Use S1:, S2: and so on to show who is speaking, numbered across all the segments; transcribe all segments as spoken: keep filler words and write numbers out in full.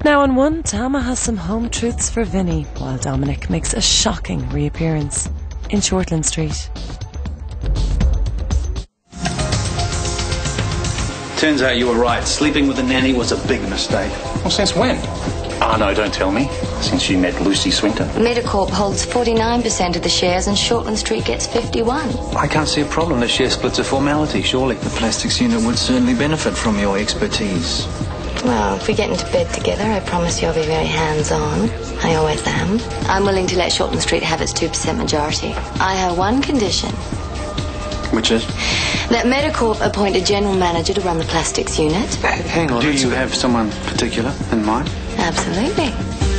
S1: But now on one, Tama has some home truths for Vinny, while Dominic makes a shocking reappearance in Shortland Street.
S2: Turns out you were right. Sleeping with the nanny was a big mistake.
S3: Well, since when?
S2: Ah, no, don't tell me. Since you met Lucy Swinton.
S4: Medicorp holds forty-nine percent of the shares and Shortland Street gets fifty-one.
S2: I can't see a problem. The share split's a formality, surely.
S5: The plastics unit would certainly benefit from your expertise.
S4: Well, if we get into bed together, I promise you I'll be very hands-on. I always am. I'm willing to let Shortland Street have its two percent majority. I have one condition.
S5: Which is?
S4: That Medicorp appoint a general manager to run the plastics unit.
S5: Hang on.
S2: Do you have someone particular in mind?
S4: Absolutely.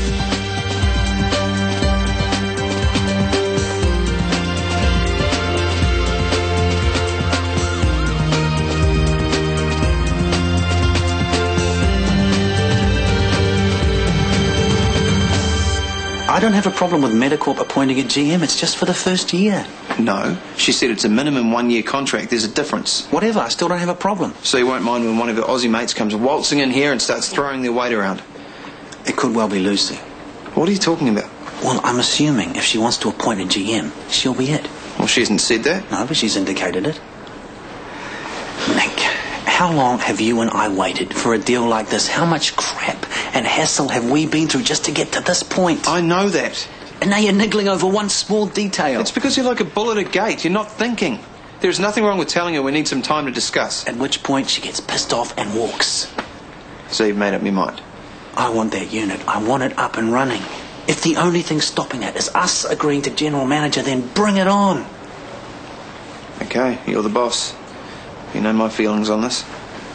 S2: I don't have a problem with Medicorp appointing a G M. It's just for the first year.
S5: No. She said it's a minimum one-year contract. There's a difference.
S2: Whatever, I still don't have a problem.
S5: So you won't mind when one of your Aussie mates comes waltzing in here and starts throwing their weight around?
S2: It could well be Lucy.
S5: What are you talking about?
S2: Well, I'm assuming if she wants to appoint a G M, she'll be it.
S5: Well, she hasn't said that.
S2: No, but she's indicated it. Nick, how long have you and I waited for a deal like this? How much crap and hassle have we been through just to get to this point?
S5: I know that.
S2: And now you're niggling over one small detail.
S5: It's because you're like a bull at a gate. You're not thinking. There's nothing wrong with telling her we need some time to discuss.
S2: At which point she gets pissed off and walks.
S5: So you've made up your mind?
S2: I want that unit. I want it up and running. If the only thing stopping that is us agreeing to general manager, then bring it on.
S5: Okay, you're the boss. You know my feelings on this.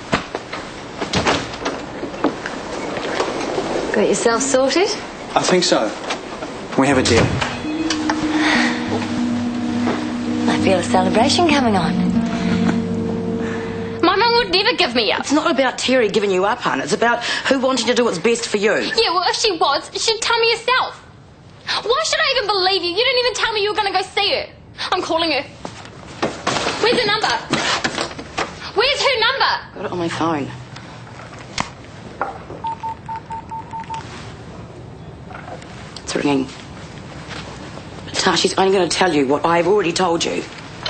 S4: Got yourself sorted?
S2: I think so. We have a deal.
S4: I feel a celebration coming on.
S6: My mum would never give me up.
S7: It's not about Terry giving you up, hon. It's about who wanting to do what's best for you.
S6: Yeah, well, if she was, she'd tell me herself. Why should I even believe you? You didn't even tell me you were going to go see her. I'm calling her. Where's her number? Where's her number?
S7: Got it on my phone. It's ringing. But Tashi's only going to tell you what I've already told you.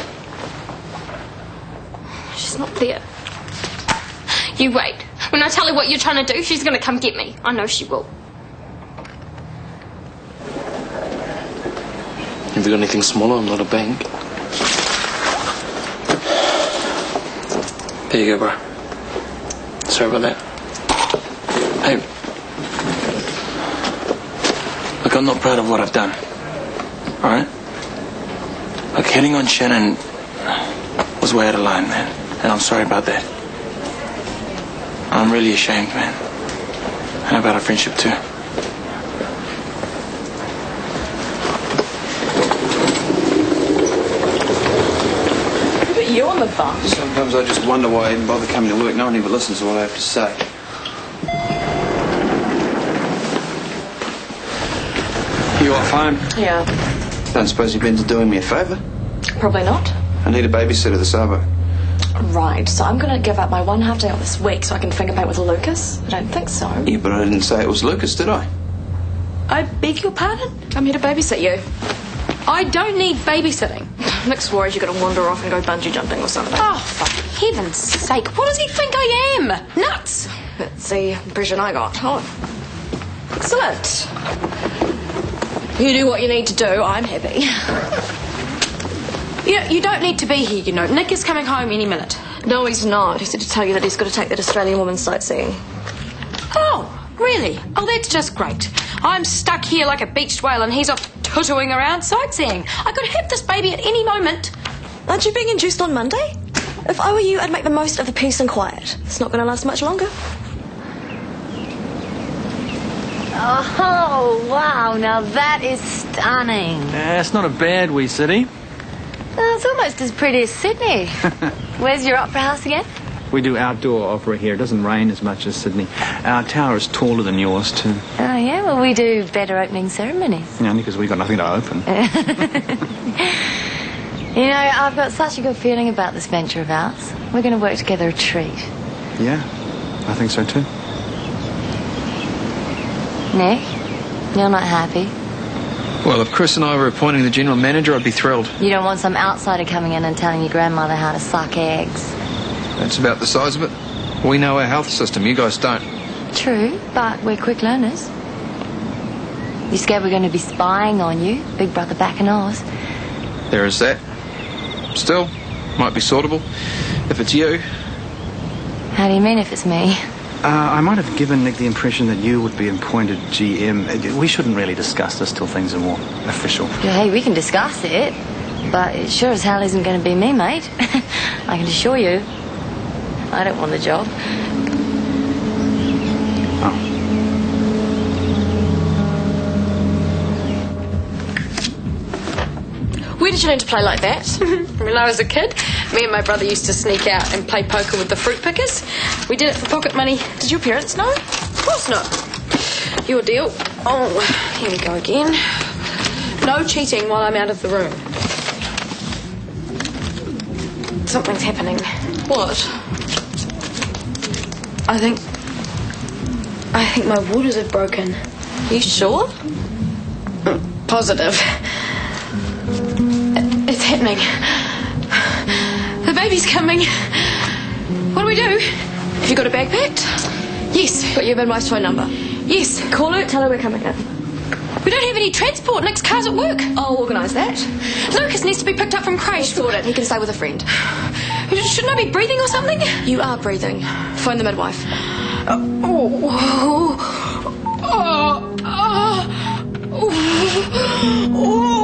S6: She's not there. You wait. When I tell her what you're trying to do, she's going to come get me. I know she will.
S5: Have you got anything smaller? I'm not a bank. There you go, bro. Sorry about that. Hey. Look, I'm not proud of what I've done. Alright? Look, hitting on Shannon was way out of line, man. And I'm sorry about that. I'm really ashamed, man. And about our friendship, too.
S7: But you on the bus?
S5: Sometimes I just wonder why I even bother coming to work. No one ever listens to what I have to say. You got phone?
S7: Yeah.
S5: Don't suppose you've been to doing me a favour?
S7: Probably not.
S5: I need a babysitter this Arvo.
S7: Right, so I'm going to give up my one half day off this week so I can finger paint with Lucas? I don't think so.
S5: Yeah, but I didn't say it was Lucas, did I?
S7: I beg your pardon? I'm here to babysit you.
S6: I don't need babysitting.
S7: Nick's worried you're going to wander off and go bungee jumping or something.
S6: Oh, for heaven's sake. What does he think I am? Nuts.
S7: That's the impression I got. Oh, excellent. You do what you need to do. I'm happy.
S6: You know, you don't need to be here, you know. Nick is coming home any minute.
S7: No, he's not. He said to tell you that he's got to take that Australian woman sightseeing.
S6: Oh, really? Oh, that's just great. I'm stuck here like a beached whale and he's off tootling around sightseeing. I could have this baby at any moment.
S7: Aren't you being induced on Monday? If I were you, I'd make the most of the peace and quiet. It's not going to last much longer.
S4: Oh, wow. Now that is stunning.
S8: Yeah, it's not a bad wee city.
S4: Oh, it's almost as pretty as Sydney. Where's your opera house again?
S8: We do outdoor opera here. It doesn't rain as much as Sydney. Our tower is taller than yours, too.
S4: Oh, yeah? Well, we do better opening ceremonies.
S8: Yeah, only because we've got nothing to open.
S4: You know, I've got such a good feeling about this venture of ours. We're going to work together a treat.
S8: Yeah, I think so, too.
S4: Nick, you're not happy.
S8: Well, if Chris and I were appointing the general manager, I'd be thrilled.
S4: You don't want some outsider coming in and telling your grandmother how to suck eggs.
S8: That's about the size of it. We know our health system, you guys don't.
S4: True, but we're quick learners. You scared we're going to be spying on you? Big brother back and ours.
S8: There is that. Still, might be sortable. If it's you...
S4: How do you mean if it's me?
S8: Uh, I might have given Nick the impression that you would be appointed G M. We shouldn't really discuss this till things are more official.
S4: Yeah, hey, we can discuss it, but it sure as hell isn't going to be me, mate. I can assure you. I don't want the job.
S8: Oh.
S7: Where did you learn to play like that? When I was a kid, me and my brother used to sneak out and play poker with the fruit pickers. We did it for pocket money. Did your parents know? Of course not. Your deal. Oh, here we go again. No cheating while I'm out of the room. Something's happening. What? I think... I think my waters have broken. You sure? Positive. It's happening. The baby's coming. What do we do? Have you got a bag packed? Yes. Got your midwife's phone number? Yes. Call her, tell her we're coming in. We don't have any transport. Nick's car's at work. I'll organise that. Lucas needs to be picked up from creche. We'll sort it. He can stay with a friend. Shouldn't I be breathing or something? You are breathing. Phone the midwife. Uh, oh, oh, oh, oh, oh, oh.